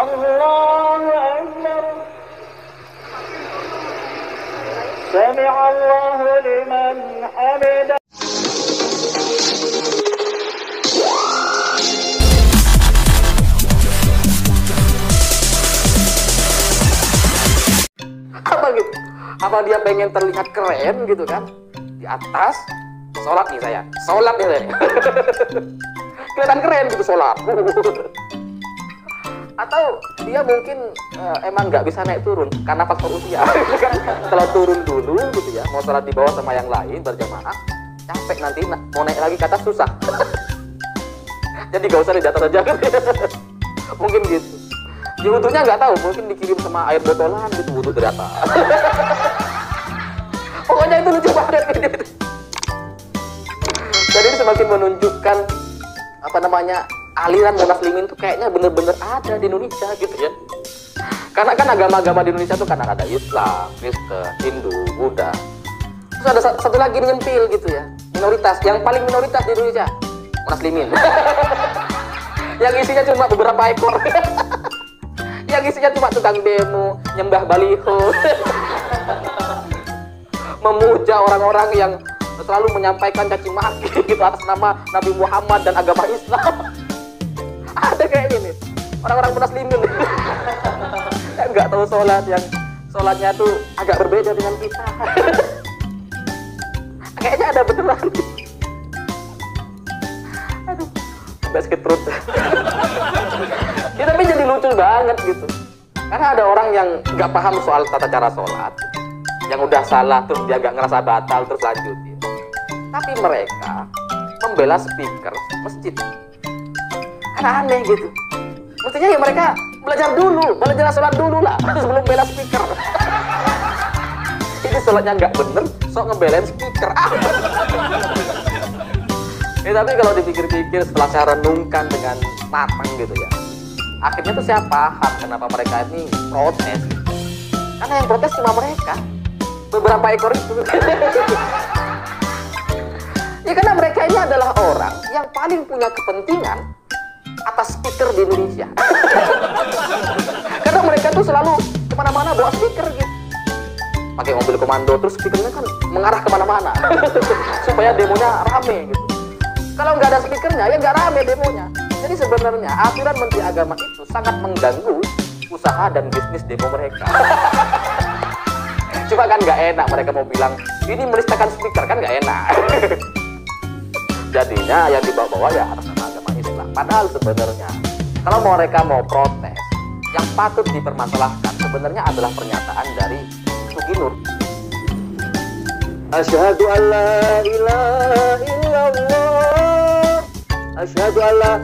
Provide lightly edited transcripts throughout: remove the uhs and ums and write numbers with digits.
الله أكبر سمع الله لمن حمده. Apa gitu? Apa dia pengen terlihat keren gitu kan? Di atas sholat nih saya, sholat nih saya. Kelihatan keren gitu sholat. Atau dia mungkin emang nggak bisa naik turun karena faktor usia. Kalau turun dulu gitu ya, mau sholat di bawah sama yang lain berjamaah, capek nanti mau naik lagi ke atas susah. Jadi gak usah di atas aja kan. Mungkin gitu. Di wudhunya nggak tahu, mungkin dikirim sama air botolan gitu, wudhu dari atas. Pokoknya itu lucu banget gitu. Jadi ini semakin menunjukkan apa namanya, aliran Munaslimin tuh kayaknya bener-bener ada di Indonesia gitu ya. Karena kan agama-agama di Indonesia tuh kan ada Islam, Kristen, Hindu, Buddha. Terus ada satu lagi nyempil gitu ya, minoritas, yang paling minoritas di Indonesia, Munaslimin. Yang isinya cuma beberapa ekor. Yang isinya cuma tukang demo, nyembah baliho. Memuja orang-orang yang selalu menyampaikan caci maki gitu atas nama Nabi Muhammad dan agama Islam. Ada kayak gini orang-orang Munaslimin yang nggak tahu sholat, yang sholatnya tuh agak berbeda dengan kita. Kayaknya ada beneran. Aduh, basket perut. Ya, tapi jadi lucu banget gitu, karena ada orang yang nggak paham soal tata cara sholat, yang udah salah terus dia nggak ngerasa batal terus lanjutin. Tapi mereka membela speaker masjid. Karena aneh gitu. Mestinya ya mereka belajar dulu, belajar sholat dulu lah sebelum bela speaker. Ini sholatnya nggak bener, sok ngebelain speaker. Ya, tapi kalau dipikir-pikir setelah saya renungkan dengan matang gitu ya, akhirnya tuh saya paham kenapa mereka ini protes. Karena yang protes cuma mereka, beberapa ekor itu. Ya karena mereka ini adalah orang yang paling punya kepentingan atas speaker di Indonesia. Karena mereka tuh selalu kemana-mana bawa speaker gitu, pakai mobil komando, terus speakernya kan mengarah kemana-mana supaya demonya rame gitu. Kalau nggak ada speakernya ya nggak rame demonya. Jadi sebenarnya aturan Menteri Agama itu sangat mengganggu usaha dan bisnis demo mereka. Cuma kan nggak enak, mereka mau bilang ini menistakan speaker, kan nggak enak. Jadinya yang dibawa-bawa ya atas nama agama Islam. Padahal sebenarnya kalau mereka mau protes, yang patut dipermasalahkan sebenarnya adalah pernyataan dari Sugi Nur. Asyhadu an la ilaha illallah, asyhadu an la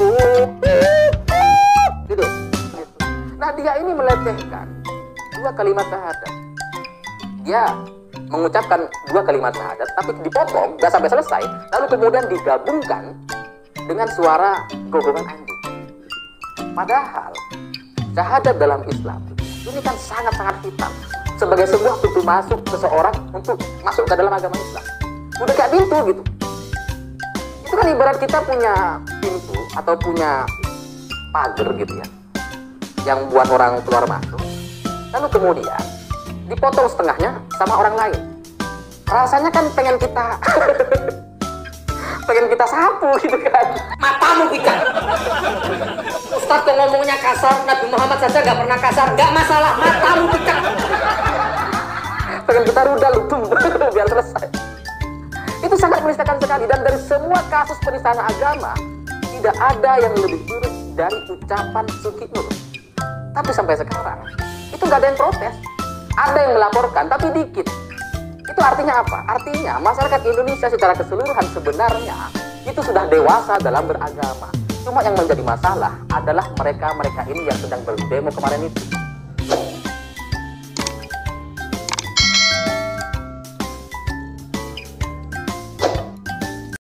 gitu. Nah, dia ini melecehkan dua kalimat syahadat. Dia mengucapkan dua kalimat syahadat tapi dipotong, gak sampai selesai, lalu kemudian digabungkan dengan suara gogongan anjing. Padahal syahadat dalam Islam ini kan sangat-sangat vital sebagai sebuah pintu masuk seseorang untuk masuk ke dalam agama Islam. Udah kayak pintu gitu. Itu kan ibarat kita punya pintu atau punya pagar gitu ya, yang buat orang keluar masuk, lalu kemudian dipotong setengahnya sama orang lain. Rasanya kan pengen kita pengen kita sapu gitu kan. Matamu pikat. Ustadz kok ngomongnya kasar, Nabi Muhammad saja nggak pernah kasar, nggak masalah, matamu pikat. Pengen kita rudal lutung biar selesai. Itu sangat menistakan sekali, dan dari semua kasus penistaan agama tidak ada yang lebih buruk dari ucapan Sugi Nur. Tapi sampai sekarang itu nggak ada yang protes. Ada yang melaporkan, tapi dikit. Itu artinya apa? Artinya masyarakat Indonesia secara keseluruhan sebenarnya itu sudah dewasa dalam beragama. Cuma yang menjadi masalah adalah mereka-mereka ini yang sedang berdemo kemarin itu.